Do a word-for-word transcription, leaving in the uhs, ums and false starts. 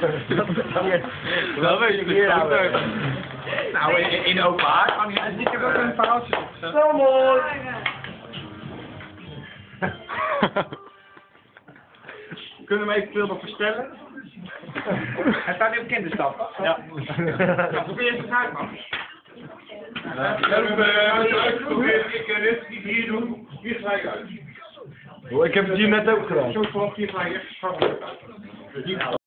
Dat weet je niet. Nou, in, in openbaar kan niet. Ik heb ook een verhaaltje opgezet. Zo mooi. Kunnen we hem eventueel nog verstellen? Hij staat nu op kinderstap. Ja. Nou, probeer eens het uit, man. Ik kan dit niet hier doen. Hier gelijk uit. Ik heb het hier net ook gedaan. Zo gewoon hier gelijk even.